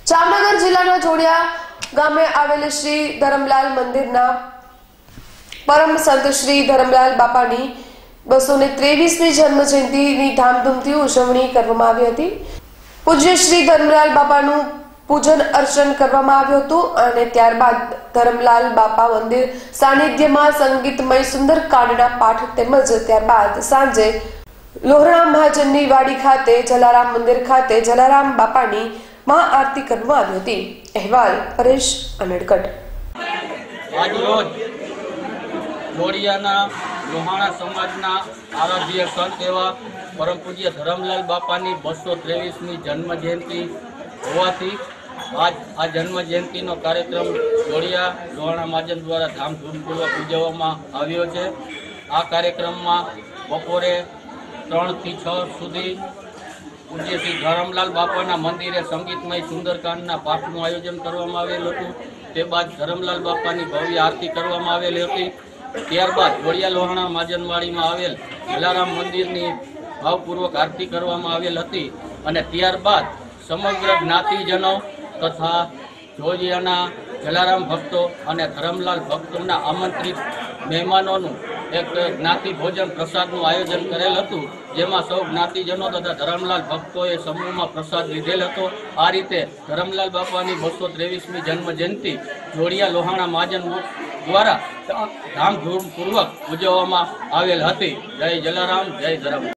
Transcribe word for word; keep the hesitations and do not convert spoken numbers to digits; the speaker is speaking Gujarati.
જામનગર જિલ્લાના જોડિયા ગામે આવેલ શ્રી ધરમલાલ મંદિરના પરમ સંત શ્રી ધરમલાલ બાપાની બસો ને ત્રેવીસમી જન્મ જયંતિની ધામધૂમથી ઉજવણી કરવામાં આવી હતી। પૂજ્ય શ્રી ધરમલાલ બાપાનું પૂજન અર્ચન કરવામાં આવ્યું હતું અને ત્યારબાદ ધરમલાલ બાપા મંદિર સાનિધ્યમાં સંગીતમય સુંદરકાંડના પાઠ તેમજ ત્યારબાદ સાંજે લોહણા મહાજનની વાડી ખાતે જલારામ મંદિર ખાતે જલારામ બાપાની મહાઆરતી કરવામાં આવી હતી। અહેવાલ પરેશ અનડકટ। આજરોજ જોડિયાના લોહાણા સમાજના આરાધ્ય સંત એવા પરમ પૂજ્ય ધરમલાલ બાપાની બસો ત્રેવીસમી જન્મ જયંતિ હોવાથી આજ આ જન્મ જયંતિનો કાર્યક્રમ જોડિયા લોહાણા મહાજન દ્વારા ધામધૂમપૂર્વક ઉજવવામાં આવ્યો છે। આ કાર્યક્રમમાં બપોરે ત્રણથી છ સુધી પૂજ્ય શ્રી ધરમલાલ બાપાના મંદિરે સંગીતમય સુંદરકાંડના પાઠનું આયોજન કરવામાં આવેલું હતું। તે બાદ ધરમલાલ બાપાની ભવ્ય આરતી કરવામાં આવેલી હતી। ત્યારબાદ જોડિયા લોહાણા મહાજનવાડીમાં આવેલ જલારામ મંદિરની ભાવપૂર્વક આરતી કરવામાં આવેલ હતી અને ત્યારબાદ સમગ્ર જ્ઞાતિજનો તથા જોડિયાના જલારામ ભક્તો અને ધરમલાલ ભક્તોના આમંત્રિત મહેમાનોનું એક જ્ઞાતિ ભોજન પ્રસાદનું આયોજન કરેલ હતું, જેમાં સૌ જ્ઞાતિજનો તથા ધરમલાલ ભક્તોએ સમૂહમાં પ્રસાદ લીધેલ હતો। આ રીતે ધરમલાલ બાપાની બસો ત્રેવીસમી જન્મ જયંતિ જોડિયા લોહાણા મહાજન દ્વારા ધામધૂમપૂર્વક ઉજવવામાં આવેલ હતી। જય જલારામ, જય ધરમ।